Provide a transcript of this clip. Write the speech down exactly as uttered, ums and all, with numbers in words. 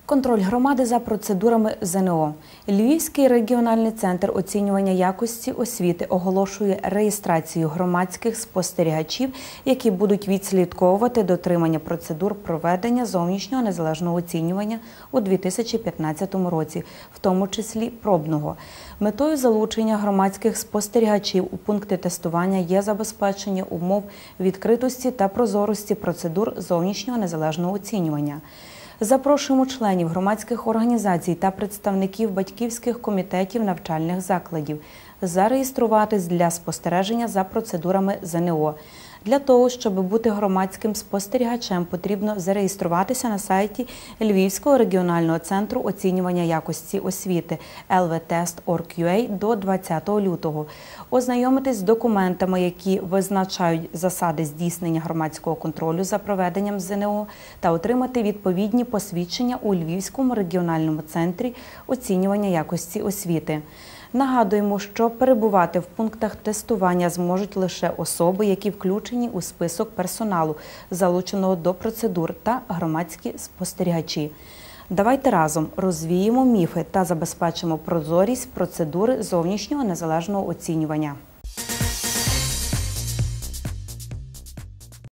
Контроль громади за процедурами зе ен о. Львівський регіональний центр оцінювання якості освіти оголошує реєстрацію громадських спостерігачів, які будуть відслідковувати дотримання процедур проведення зовнішнього незалежного оцінювання у дві тисячі п'ятнадцятому році, в тому числі пробного. Метою залучення громадських спостерігачів у пункти тестування є забезпечення умов відкритості та прозорості процедур зовнішнього незалежного оцінювання. Запрошуємо членів громадських організацій та представників батьківських комітетів навчальних закладів зареєструватись для спостереження за процедурами зе ен о. Для того, щоб бути громадським спостерігачем, потрібно зареєструватися на сайті Львівського регіонального центру оцінювання якості освіти ел ве тест крапка орг крапка ю а до двадцятого лютого, ознайомитись з документами, які визначають засади здійснення громадського контролю за проведенням зе ен о та отримати відповідні посвідчення у Львівському регіональному центрі оцінювання якості освіти. Нагадуємо, що перебувати в пунктах тестування зможуть лише особи, які включені у список персоналу, залученого до процедур, та громадські спостерігачі. Давайте разом розвіємо міфи та забезпечимо прозорість процедури зовнішнього незалежного оцінювання.